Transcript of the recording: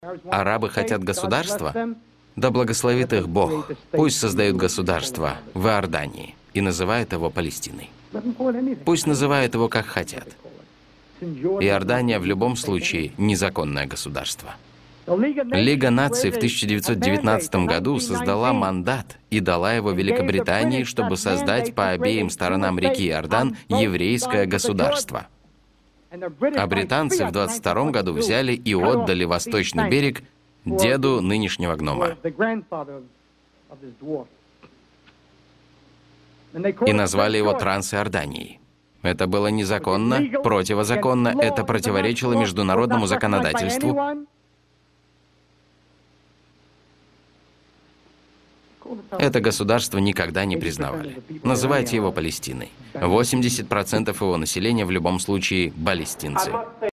Арабы хотят государства? Да благословит их Бог. Пусть создают государство в Иордании и называют его Палестиной. Пусть называют его как хотят. Иордания в любом случае незаконное государство. Лига наций в 1919 году создала мандат и дала его Великобритании, чтобы создать по обеим сторонам реки Иордан еврейское государство. А британцы в 1922 году взяли и отдали восточный берег деду нынешнего гнома. И назвали его Трансиорданией. Это было незаконно, противозаконно, это противоречило международному законодательству. Это государство никогда не признавали. Называйте его Палестиной. 80% его населения в любом случае палестинцы.